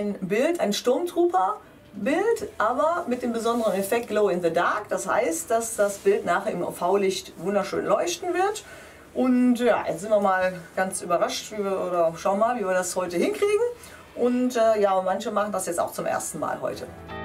ein Bild, ein Sturmtrooper Bild, aber mit dem besonderen Effekt Glow in the Dark. Das heißt, dass das Bild nachher im UV-Licht wunderschön leuchten wird. Und ja, jetzt sind wir mal ganz überrascht, oder schauen mal, wie wir das heute hinkriegen. Und ja, manche machen das jetzt auch zum ersten Mal heute.